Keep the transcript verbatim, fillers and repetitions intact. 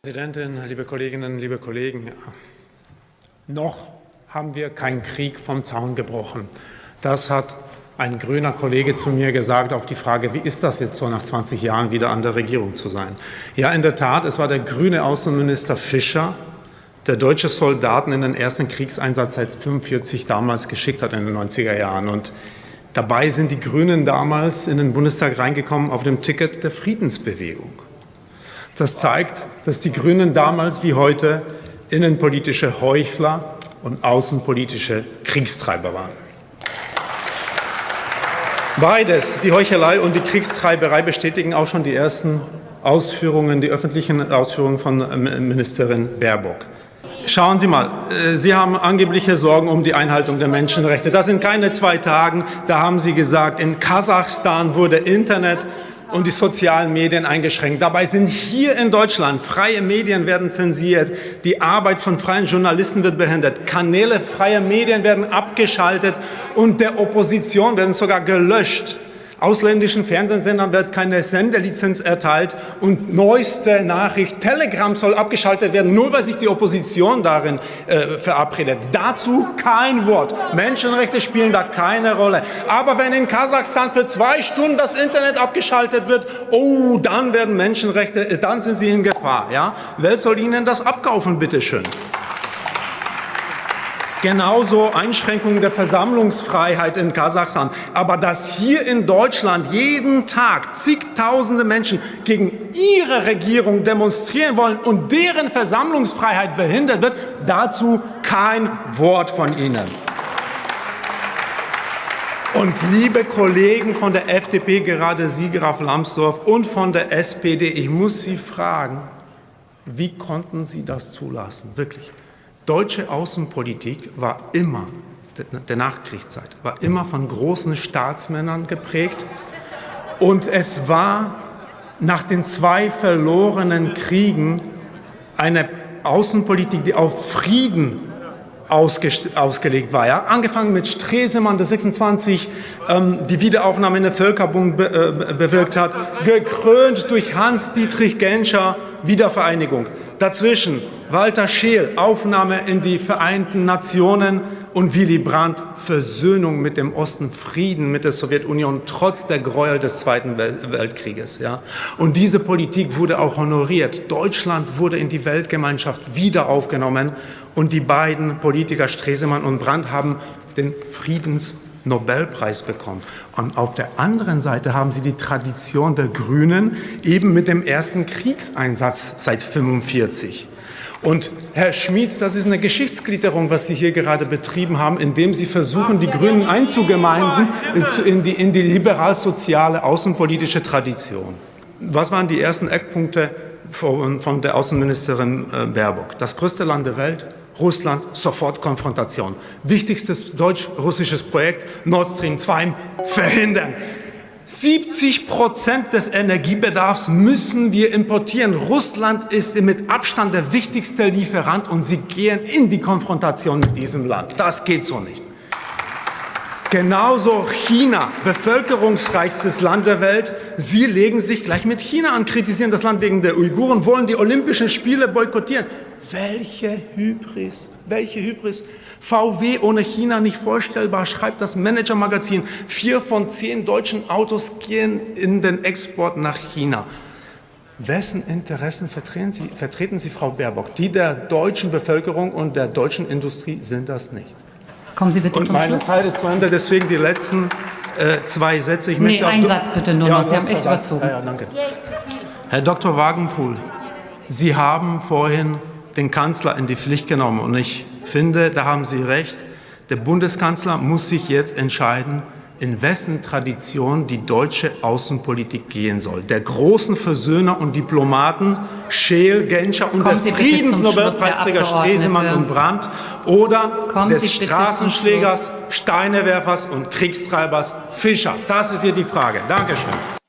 Präsidentin, liebe Kolleginnen, liebe Kollegen, noch haben wir keinen Krieg vom Zaun gebrochen. Das hat ein grüner Kollege zu mir gesagt auf die Frage, wie ist das jetzt so nach zwanzig Jahren wieder an der Regierung zu sein? Ja, in der Tat, es war der grüne Außenminister Fischer, der deutsche Soldaten in den ersten Kriegseinsatz seit neunzehnhundertfünfundvierzig damals geschickt hat in den neunziger Jahren. Und dabei sind die Grünen damals in den Bundestag reingekommen auf dem Ticket der Friedensbewegung. Das zeigt, dass die Grünen damals wie heute innenpolitische Heuchler und außenpolitische Kriegstreiber waren. Beides, die Heuchelei und die Kriegstreiberei, bestätigen auch schon die ersten Ausführungen, die öffentlichen Ausführungen von Ministerin Baerbock. Schauen Sie mal, Sie haben angebliche Sorgen um die Einhaltung der Menschenrechte. Das sind keine zwei Tage. Da haben Sie gesagt, in Kasachstan wurde Internet und die sozialen Medien eingeschränkt. Dabei sind hier in Deutschland freie Medien werden zensiert, die Arbeit von freien Journalisten wird behindert, Kanäle freier Medien werden abgeschaltet und der Opposition werden sogar gelöscht. Ausländischen Fernsehsendern wird keine Sendelizenz erteilt und neueste Nachricht, Telegram soll abgeschaltet werden, nur weil sich die Opposition darin äh, verabredet. Dazu kein Wort. Menschenrechte spielen da keine Rolle. Aber wenn in Kasachstan für zwei Stunden das Internet abgeschaltet wird, oh, dann werden Menschenrechte, dann sind sie in Gefahr. Ja? Wer soll Ihnen das abkaufen, bitteschön? Genauso Einschränkungen der Versammlungsfreiheit in Kasachstan. Aber dass hier in Deutschland jeden Tag zigtausende Menschen gegen ihre Regierung demonstrieren wollen und deren Versammlungsfreiheit behindert wird, dazu kein Wort von Ihnen. Und liebe Kollegen von der F D P, gerade Sie, Graf Lambsdorff, und von der S P D, ich muss Sie fragen, wie konnten Sie das zulassen? Wirklich. Deutsche Außenpolitik war immer, der Nachkriegszeit, war immer von großen Staatsmännern geprägt. Und es war nach den zwei verlorenen Kriegen eine Außenpolitik, die auf Frieden ausge, ausgelegt war. Ja? Angefangen mit Stresemann, der sechsundzwanzig ähm, die Wiederaufnahme in der Völkerbund be, äh, bewirkt hat, gekrönt durch Hans-Dietrich Genscher, Wiedervereinigung. Dazwischen Walter Scheel, Aufnahme in die Vereinten Nationen, und Willy Brandt, Versöhnung mit dem Osten, Frieden mit der Sowjetunion, trotz der Gräuel des Zweiten Weltkrieges. Ja. Und diese Politik wurde auch honoriert. Deutschland wurde in die Weltgemeinschaft wieder aufgenommen, und die beiden Politiker Stresemann und Brandt haben den Friedensnobelpreis bekommen. Und auf der anderen Seite haben Sie die Tradition der Grünen eben mit dem ersten Kriegseinsatz seit neunzehnhundertfünfundvierzig. Und Herr Schmid, das ist eine Geschichtsklitterung, was Sie hier gerade betrieben haben, indem Sie versuchen, die Grünen einzugemeinden in die, in die liberal-soziale außenpolitische Tradition. Was waren die ersten Eckpunkte von, von der Außenministerin Baerbock? Das größte Land der Welt, Russland, sofort Konfrontation. Wichtigstes deutsch-russisches Projekt, Nord Stream zwei, verhindern. siebzig Prozent des Energiebedarfs müssen wir importieren. Russland ist mit Abstand der wichtigste Lieferant, und Sie gehen in die Konfrontation mit diesem Land. Das geht so nicht. Genauso China, bevölkerungsreichstes Land der Welt. Sie legen sich gleich mit China an, kritisieren das Land wegen der Uiguren, wollen die Olympischen Spiele boykottieren. Welche Hybris, welche Hybris. V W ohne China nicht vorstellbar, schreibt das Manager-Magazin. Vier von zehn deutschen Autos gehen in den Export nach China. Wessen Interessen vertreten Sie, vertreten Sie, Frau Baerbock? Die der deutschen Bevölkerung und der deutschen Industrie sind das nicht. Kommen Sie bitte und zum meine Schluss. Zeit ist zu Ende, deswegen die letzten äh, zwei Sätze. Ich nee, einen Satz bitte nur ja, noch. Sie haben echt überzogen. Ja, ja, danke. Herr Doktor Wagenpool, Sie haben vorhin den Kanzler in die Pflicht genommen, und ich finde, da haben Sie recht, der Bundeskanzler muss sich jetzt entscheiden, in wessen Tradition die deutsche Außenpolitik gehen soll. Der großen Versöhner und Diplomaten Scheel, Genscher und Kommen der Friedensnobelpreisträger Stresemann und Brandt, oder Kommen des Straßenschlägers, Steinewerfers und Kriegstreibers Fischer. Das ist hier die Frage. Dankeschön.